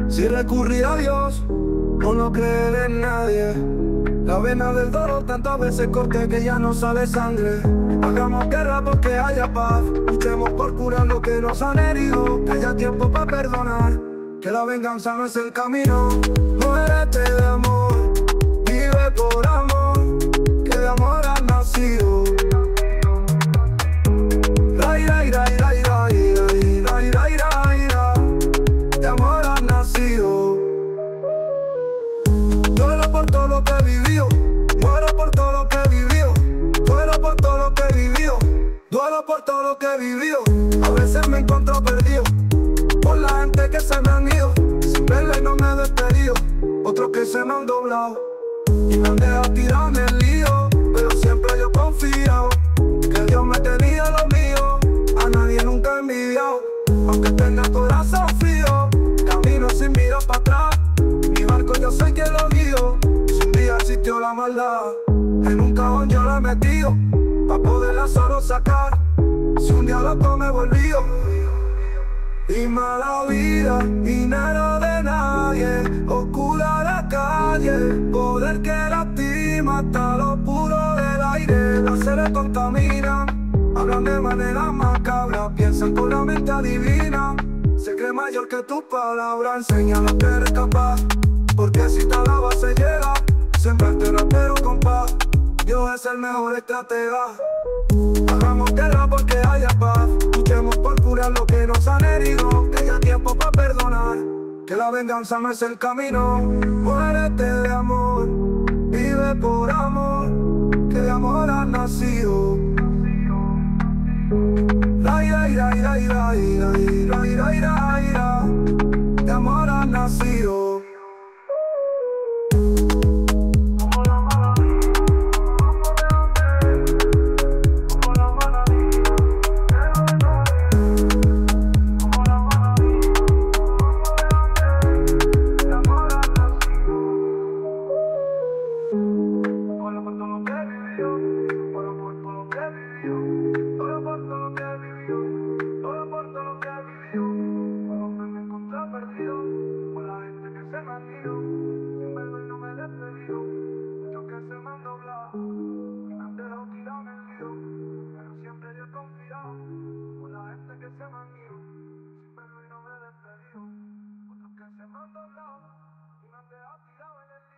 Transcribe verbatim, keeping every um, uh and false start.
Si recurrir a Dios, o no creer en nadie. La vena del dolor tantas veces corté que ya no sale sangre. Hagamos guerra porque haya paz, luchemos por curar lo que nos han herido. Que haya tiempo para perdonar, que la venganza no es el camino. Muérete de amor, vive por amor, que de amor has nacido. Rai, rai, rai, rai, rai, rai, rai, rai, rai, rai. De amor has nacido. Duelo por todo lo que he vivido, muero por todo lo que he vivido. Duelo por todo lo que he vivido, duelo por todo lo que he vivido. A veces me encuentro perdido por la gente que se me han ido, sin verla y no me he despedido. Otros que se me han doblado y me han dejado tirado en el lío. Pero siempre yo he confiado que Dios me tenía lo mío. A nadie nunca he envidiado, aunque tenga el corazón frío. Camino sin mirar para atrás, mi barco yo soy quien lo guío. Si un día existió la maldad, en un cajón yo la he metido, pa' poderla solo sacar, si un día loco me volvío. Y mala vida, dinero de nadie, oscura la calle, poder que lastima hasta lo puro del aire. Las seres contaminan, hablan de manera macabra, piensan con la mente adivina. Se cree mayor que tu palabra, enseña lo que eres capaz, porque si te alaba se llega. Sembraste rapero con paz, Dios es el mejor estratega. Hagamos guerra porque haya paz, luchemos por curar lo que nos han herido. Que haya tiempo para perdonar, que la venganza no es el camino. Muérete de amor, vive por amor, que de amor has nacido. Rai, rai, rai, rai, rai, rai, rai, rai, rai, rai. De amor has nacido. Sin verlo y no me he despedido. Muchos que se me han doblado y me han dejado tirado en el lío. Pero siempre yo he confiado con la gente que se me han ido. Sin verlo y no me he despedido. Otros que se me han doblado y me han dejado tirado en el lío.